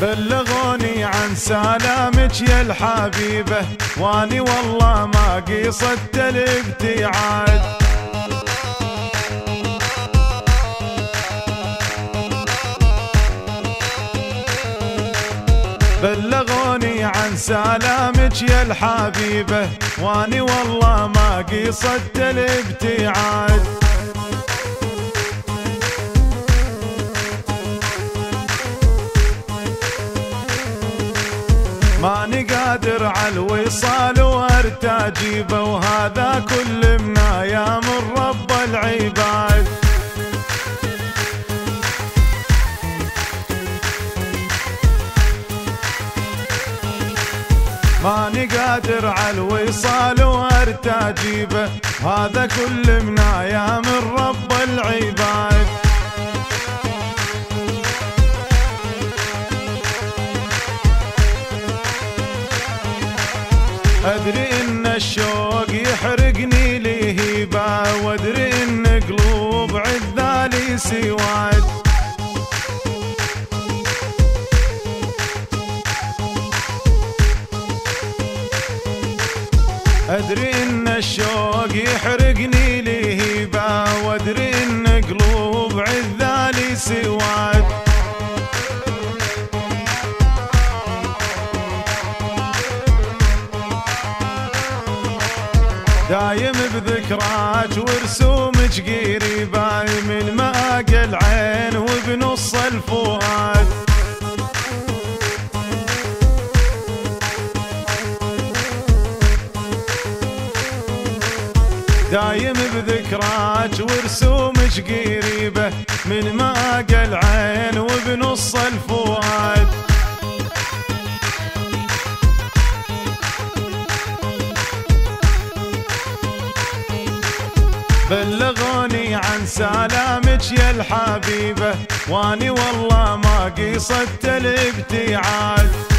بلغوني عن سلامك يا الحبيبة، واني والله ما قصدت الابتعاد. بلغوني عن سلامك يا الحبيبة، واني والله ما قصدت الابتعاد. ماني قادر على الوصال وارتجيبه، وهذا كل من ايام رب العباد. ماني قادر على الوصال وارتجيبه، هذا كل من ايام رب العباد. أدري إن الشوق يحرقني لهيبة، وأدري إن قلوب عذالي سواد. أدري إن الشوق يحرقني لهيبة، وأدري إن قلوب عذالي سواد. دايم بذكراك ورسومك قريبة، من مآقى العين وبنص الفؤاد. دايم بذكراك ورسومك قريبة، من مآقى العين وبنص الفؤاد. بلغوني عن سلامك يا الحبيبة، واني والله ما قصدت الابتعاد.